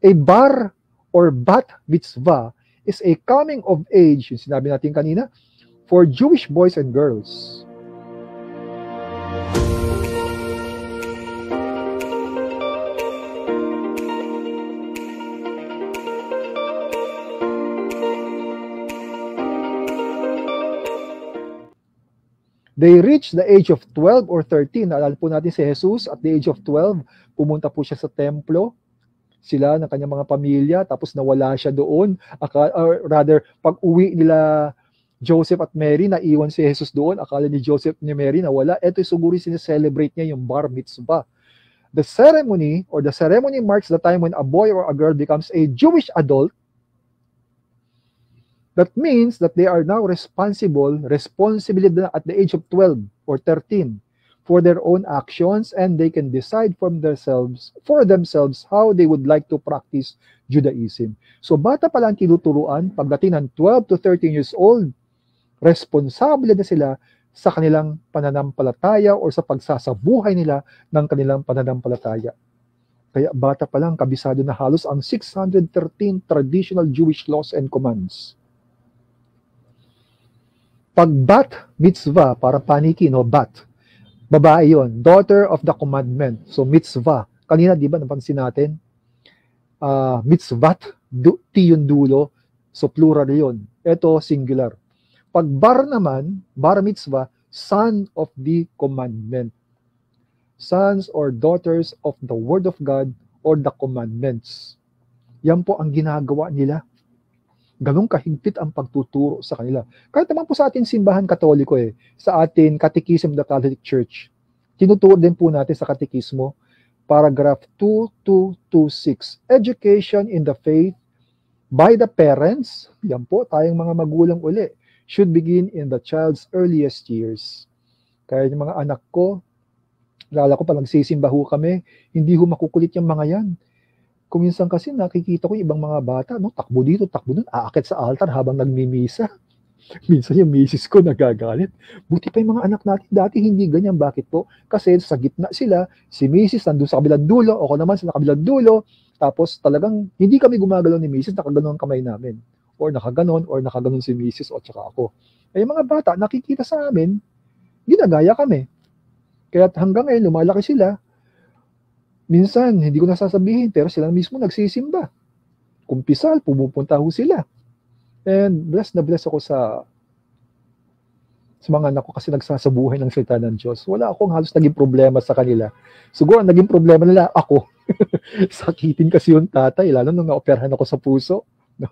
A bar or bat mitzvah is a coming of age, yung sinabi natin kanina, for Jewish boys and girls. They reach the age of 12 or 13. Naalala po natin si Jesus at the age of 12, pumunta po siya sa templo, sila ng kanyang mga pamilya, tapos nawala siya doon. Or rather, pag uwi nila Joseph at Mary, naiwan si Jesus doon, akala ni Joseph ni Mary nawala. Ito siguro sineselebrate niya yung bar mitzvah. The ceremony marks the time when a boy or a girl becomes a Jewish adult. That means that they are now responsible at the age of 12 or 13 for their own actions, and they can decide for themselves how they would like to practice Judaism. So bata pa lang tinuturuan, pagdating ng 12 to 13 years old, responsable na sila sa kanilang pananampalataya o sa pagsasabuhay nila ng kanilang pananampalataya. Kaya bata pa lang kabisado na halos ang 613 traditional Jewish laws and commands. Pag bat mitzvah, para paniki, no, bat, babae yon, daughter of the commandment. So mitzvah, kanina di ba napansin natin, mitzvat, T yung dulo, so plural yon. Ito singular. Pag bar naman, bar mitzvah, son of the commandment. Sons or daughters of the word of God or the commandments. Yan po ang ginagawa nila. Ganun kahigpit ang pagtuturo sa kanila. Kahit naman po sa ating simbahan katoliko sa ating Catechism of the Catholic Church, tinuturo din po natin sa katekismo, paragraph 2226, education in the faith by the parents, yan po, tayong mga magulang uli, should begin in the child's earliest years. Kaya yung mga anak ko, lala ko pa nagsisimba ho kami, hindi ho makukulit yung mga yan. Kuminsan kasi nakikita ko yung ibang mga bata, no, takbo dito, takbo doon, aakit sa altar habang nagmimisa. Minsan yung misis ko nagagalit. Buti pa yung mga anak natin dati hindi ganyan. Bakit po? Kasi sa gitna sila, si misis nandun sa kabilang dulo, ako naman sa kabilang dulo, tapos talagang hindi kami gumagalaw ni misis, nakaganon ang kamay namin. Or nakaganon si misis o tsaka ako. Ay mga bata, nakikita sa amin, ginagaya kami. Kaya hanggang ngayon, lumalaki sila. Minsan, hindi ko nasasabihin, pero sila mismo nagsisimba. Kumpisal, pumupunta ho sila. And blessed na blessed ako sa mga anak ko kasi nagsasabuhay ng salita ng Diyos. Wala akong halos naging problema sa kanila. Siguro ang naging problema nila, ako. Sakitin kasi yung tatay, lalo nung naoperahan ako sa puso.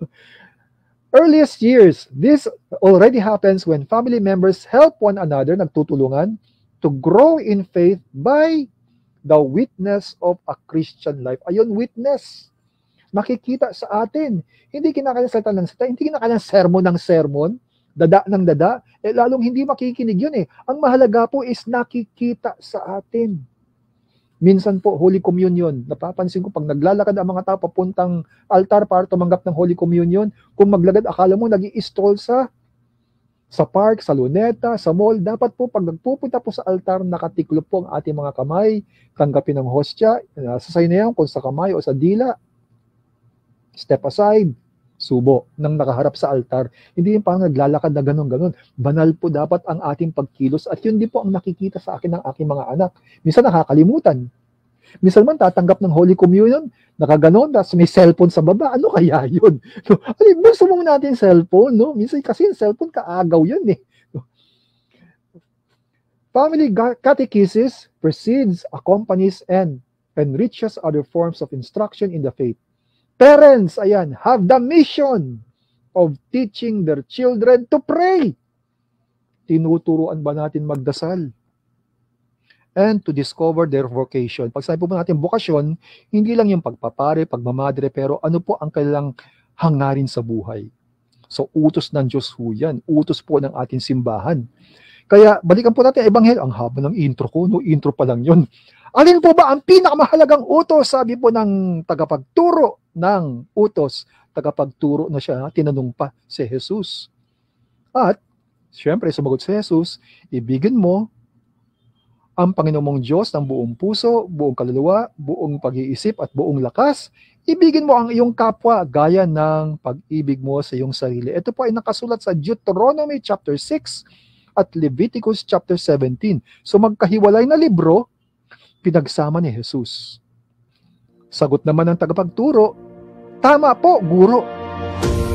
Earliest years, this already happens when family members help one another, nagtutulungan, to grow in faith by the witness of a Christian life. Ayun, witness. Makikita sa atin. Hindi kinakailangan salita ng salita, hindi kinakailangan sermon ng sermon, dada ng dada, lalong hindi makikinig yun Ang mahalaga po is nakikita sa atin. Minsan po, Holy Communion, napapansin ko pag naglalakad ang mga tao papuntang altar para tumanggap ng Holy Communion, kung maglagad, akala mo nag-i-stall sa park, sa luneta, sa mall, dapat po pag nagpupunta po sa altar, nakatiklop po ang ating mga kamay, tanggapin ng hostya, sasay na yan kung sa kamay o sa dila, step aside, subo, nang nakaharap sa altar. Hindi yung parang naglalakad na ganun-ganun. Banal po dapat ang ating pagkilos at yun din po ang nakikita sa akin ng aking mga anak. Minsan nakakalimutan. Minsan man tatanggap ng Holy Communion, nakaganon, tapos may cellphone sa baba. Ano kaya yun? No, gusto mo natin cellphone, no? Minsan kasi yung cellphone kaagaw yun No? Family catechesis precedes, accompanies, and enriches other forms of instruction in the faith. Parents, ayan, have the mission of teaching their children to pray. Tinuturuan ba natin magdasal? And to discover their vocation. Pag sabi po natin bokasyon, hindi lang yung pagpapare, pagmamadre, pero ano po ang kailang hangarin sa buhay. So, utos ng Diyos ho yan. Utos po ng ating simbahan. Kaya, balikan po natin ang Ebanghelyo. Ang haba ng intro ko, intro pa lang yun. Alin po ba ang pinakamahalagang utos? Sabi po ng tagapagturo ng utos. Tagapagturo na siya, tinanong pa si Jesus. At, siyempre, sumagot si Jesus, ibigin mo ang Panginoong Diyos ng buong puso, buong kaluluwa, buong pag-iisip at buong lakas. Ibigin mo ang iyong kapwa gaya ng pag-ibig mo sa iyong sarili. Ito po ay nakasulat sa Deuteronomy chapter 6 at Leviticus chapter 17. So magkahiwalay na libro, pinagsama ni Jesus. Sagot naman ng tagapagturo, tama po, guro.